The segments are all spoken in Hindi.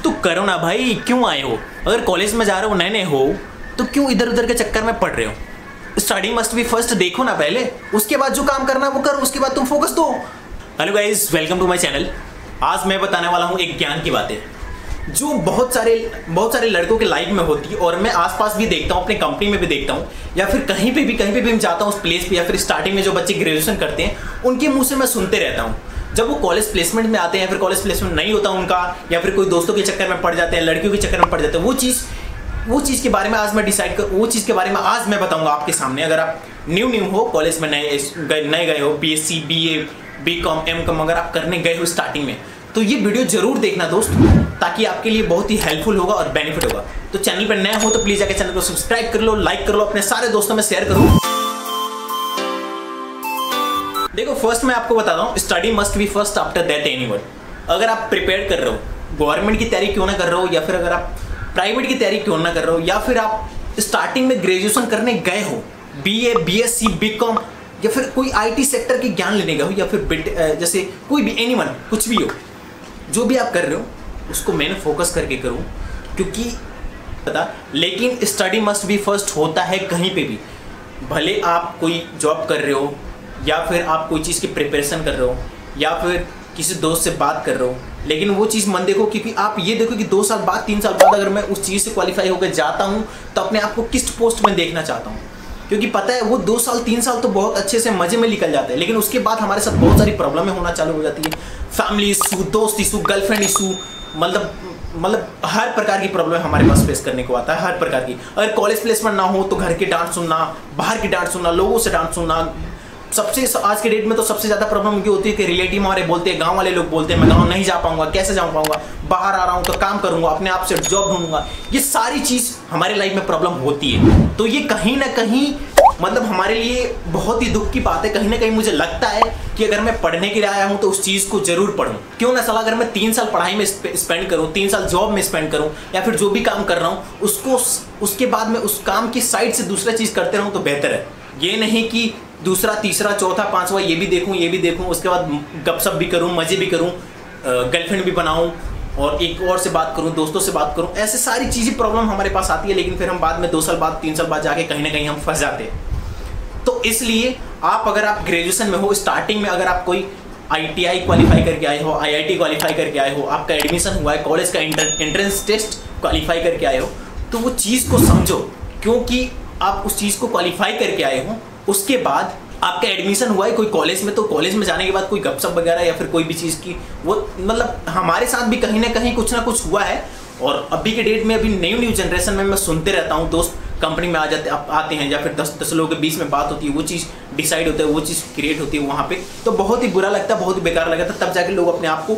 तो करो ना भाई, क्यों आए हो? अगर कॉलेज में जा रहे हो, नए नए हो, तो क्यों इधर उधर के चक्कर में पड़ रहे हो? स्टडी मस्ट बी फर्स्ट देखो ना पहले, उसके बाद जो काम करना वो करो, उसके बाद तुम फोकस दो। Hello guys, welcome to my channel. आज मैं बताने वाला हूँ एक ज्ञान की बातें जो बहुत सारे लड़कों के लाइफ में होती है, और मैं आसपास भी देखता हूँ, अपने कंपनी में भी देखता हूँ, या फिर कहीं पे भी मैं जाता हूँ उस प्लेस पे, या फिर स्टार्टिंग में जो बच्चे ग्रेजुएशन करते हैं उनके मुंह से मैं सुनते रहता हूँ। जब वो कॉलेज प्लेसमेंट में आते हैं, या फिर कॉलेज प्लेसमेंट नहीं होता उनका, या फिर कोई दोस्तों के चक्कर में पड़ जाते हैं, लड़कियों के चक्कर में पड़ जाते हैं, वो चीज़ के बारे में आज मैं वो चीज़ के बारे में आज मैं बताऊंगा आपके सामने। अगर आप न्यू हो, कॉलेज में नए गए हो, BSc BA BCom MCom अगर आप करने गए हो स्टार्टिंग में, तो ये वीडियो जरूर देखना दोस्त, ताकि आपके लिए बहुत ही हेल्पफुल होगा और बेनिफिट होगा। तो चैनल पर नया हो तो प्लीज जाकर चैनल को सब्सक्राइब कर लो, लाइक कर लो, अपने सारे दोस्तों में शेयर करो। देखो, फर्स्ट मैं आपको बताता हूँ, study must be first after that anyone. अगर आप प्रिपेयर कर रहे हो, गवर्नमेंट की तैयारी क्यों ना कर रहे हो, या फिर अगर आप प्राइवेट की तैयारी क्यों ना कर रहे हो, या फिर आप स्टार्टिंग में ग्रेजुएशन करने गए हो, BA BSc BCom, या फिर कोई IT सेक्टर के ज्ञान लेने गए हो, या फिर जैसे कोई भी एनीवन, कुछ भी हो, जो भी आप कर रहे हो उसको मैंने फोकस करके करूँ, क्योंकि पता, लेकिन स्टडी मस्ट बी फर्स्ट होता है कहीं पे भी। भले आप कोई जॉब कर रहे हो, या फिर आप कोई चीज़ की प्रिपरेशन कर रहे हो, या फिर किसी दोस्त से बात कर रहे हो, लेकिन वो चीज़ मन देखो, क्योंकि आप ये देखो कि 2 साल बाद 3 साल बाद अगर मैं उस चीज़ से क्वालिफाई होकर जाता हूँ तो अपने आप को किस पोस्ट में देखना चाहता हूँ। क्योंकि पता है वो 2 साल 3 साल तो बहुत अच्छे से मजे में निकल जाते हैं, लेकिन उसके बाद हमारे साथ बहुत सारी प्रॉब्लमें होना चालू हो जाती है। फैमिली इशू, दोस्त इशू, गर्लफ्रेंड इशू, मतलब हर प्रकार की प्रॉब्लम हमारे पास फेस करने को आता है, हर प्रकार की। अगर कॉलेज प्लेसमेंट ना हो तो घर की डांट सुनना, बाहर की डांट सुनना, लोगों से डांट सुनना। सबसे आज के डेट में तो सबसे ज़्यादा प्रॉब्लम उनकी होती है कि रिलेटिव हमारे बोलते हैं, गांव वाले लोग बोलते हैं मैं गांव नहीं जा पाऊंगा, कैसे जा पाऊंगा, बाहर आ रहा हूं तो काम करूंगा, अपने आप से जॉब ढूंढूंगा। ये सारी चीज़ हमारे लाइफ में प्रॉब्लम होती है। तो ये कहीं ना कहीं मतलब हमारे लिए बहुत ही दुख की बात है। कहीं ना कहीं मुझे लगता है कि अगर मैं पढ़ने के लिए आया हूं तो उस चीज़ को जरूर पढूं। क्यों ना साला, अगर मैं 3 साल पढ़ाई में स्पेंड करूं, 3 साल जॉब में स्पेंड करूं, या फिर जो भी काम कर रहा हूं उसके बाद में उस काम की साइड से दूसरा चीज़ करते रहूं तो बेहतर है। ये नहीं कि दूसरा, तीसरा, चौथा, पांचवा ये भी देखूं, उसके बाद गपशप भी करूं, मजे भी करूं, गर्लफ्रेंड भी बनाऊं, और एक और से बात करूं, दोस्तों से बात करूं। ऐसे सारी चीज़ें प्रॉब्लम हमारे पास आती है, लेकिन फिर हम बाद में 2 साल बाद 3 साल बाद जाके कहीं ना कहीं हम फंस जाते हैं। तो इसलिए अगर आप ग्रेजुएशन में हो, स्टार्टिंग में अगर आप कोई ITI क्वालिफाई करके आए हो, IIT क्वालिफाई करके आए हो, आपका एडमिशन हुआ है, कॉलेज का एंट्रेंस टेस्ट क्वालिफाई करके आए हो, तो वो चीज़ को समझो। क्योंकि आप उस चीज़ को क्वालिफाई करके आए हो, उसके बाद आपका एडमिशन हुआ है कोई कॉलेज में, तो कॉलेज में जाने के बाद कोई गपशप वगैरह या फिर कोई भी चीज़ की वो मतलब हमारे साथ भी कहीं ना कहीं कुछ ना कुछ हुआ है। और अभी के डेट में, अभी न्यू जनरेशन में मैं सुनते रहता हूँ, दोस्त कंपनी में आते हैं, या फिर 10 लोगों के बीच में बात होती है, वो चीज़ डिसाइड होता है, वो चीज़ क्रिएट होती है वहाँ पे, तो बहुत ही बुरा लगता है, बहुत ही बेकार लगता है। तब जाके लोग अपने आप को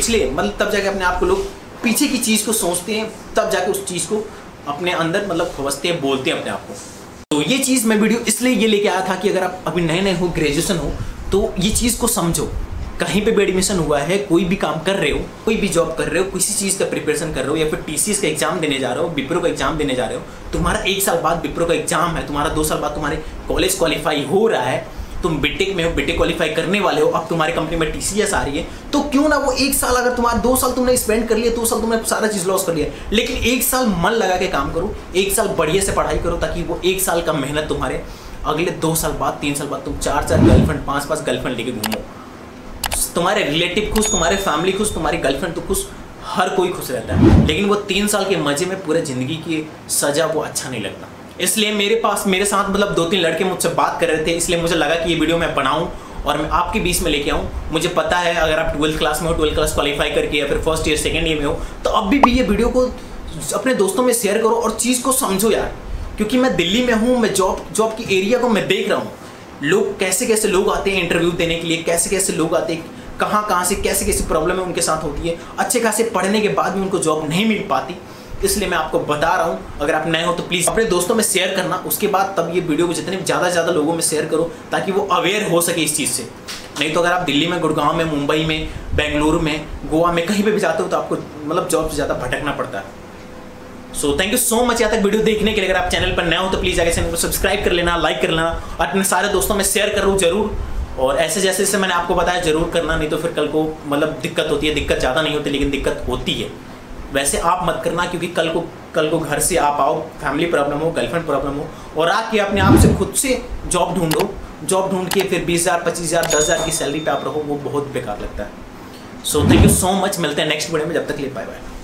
तब जाके अपने आप को लोग पीछे की चीज़ को सोचते हैं, तब जाके उस चीज़ को अपने अंदर मतलब खोजते हैं, बोलते हैं अपने आप को। तो ये चीज़ मैं वीडियो इसलिए ये लेके आया था कि अगर आप अभी नए हो, ग्रेजुएशन हो, तो ये चीज़ को समझो। कहीं पे भी एडमिशन हुआ है, कोई भी काम कर रहे हो, कोई भी जॉब कर रहे हो, किसी चीज़ का प्रिपरेशन कर रहे हो, या फिर TCS का एग्जाम देने जा रहे हो, विप्रो का एग्जाम देने जा रहे हो, तुम्हारा 1 साल बाद विप्रो का एग्जाम है, तुम्हारा 2 साल बाद तुम्हारे कॉलेज क्वालिफाई हो रहा है, तुम बीटेक में हो, बीटेक क्वालिफाई करने वाले हो, अब तुम्हारी कंपनी में TCS आ रही है, तो क्यों ना वो 1 साल, अगर तुम्हारा 2 साल तुमने स्पेंड कर लिया, 2 साल तुमने सारा चीज़ लॉस कर लिया, लेकिन 1 साल मन लगा के काम करो, 1 साल बढ़िया से पढ़ाई करो, ताकि वो 1 साल का मेहनत तुम्हारे अगले 2 साल बाद 3 साल बाद तुम 4 गर्लफ्रेंड 5 गर्लफ्रेंड लेके घूमो। तुम्हारे रिलेटिव खुश, तुम्हारे फैमिली खुश, तुम्हारी गर्लफ्रेंड तो खुश, हर कोई खुश रहता है, लेकिन वो 3 साल के मजे में पूरे ज़िंदगी की सजा वो अच्छा नहीं लगता। इसलिए मेरे साथ मतलब 2-3 लड़के मुझसे बात कर रहे थे, इसलिए मुझे लगा कि ये वीडियो मैं बनाऊं और मैं आपके बीच में लेके आऊं। मुझे पता है अगर आप 12th क्लास में हो, 12th क्लास क्वालिफाई करके, या फिर फर्स्ट ईयर सेकेंड ईयर में हो, तो अभी भी ये वीडियो को अपने दोस्तों में शेयर करो और चीज़ को समझो यार। क्योंकि मैं दिल्ली में हूँ, मैं जॉब की एरिया को मैं देख रहा हूँ, लोग कैसे लोग आते हैं इंटरव्यू देने के लिए, कैसे लोग आते हैं, कहाँ से कैसे प्रॉब्लम है उनके साथ होती है, अच्छे खासे पढ़ने के बाद भी उनको जॉब नहीं मिल पाती। इसलिए मैं आपको बता रहा हूँ, अगर आप नए हो तो प्लीज़ अपने दोस्तों में शेयर करना, उसके बाद तब ये वीडियो को जितने ज़्यादा लोगों में शेयर करो, ताकि वो अवेयर हो सके इस चीज़ से। नहीं तो अगर आप दिल्ली में, गुड़गांव में, मुंबई में, बेंगलुरु में, गोवा में कहीं पे भी जाते हो तो आपको मतलब जॉब से ज़्यादा भटकना पड़ता है। So thank you so much यहाँ तक वीडियो देखने के लिए। अगर आप चैनल पर नए हो तो प्लीज़ जाकर चैनल को सब्सक्राइब कर लेना, लाइक कर लेना, और अपने सारे दोस्तों में शेयर करो जरूर। और ऐसे जैसे मैंने आपको बताया जरूर करना, नहीं तो फिर कल को मतलब दिक्कत होती है। दिक्कत ज़्यादा नहीं होती लेकिन दिक्कत होती है। वैसे आप मत करना, क्योंकि कल को घर से आप आओ, फैमिली प्रॉब्लम हो, गर्लफ्रेंड प्रॉब्लम हो, और आके अपने आप से खुद से जॉब ढूंढो, जॉब ढूंढ के फिर 20,000 25,000 10,000 की सैलरी पे आप रहो, वो बहुत बेकार लगता है। So thank you so much, मिलते हैं नेक्स्ट वीडियो में, जब तक के लिए बाय बाय।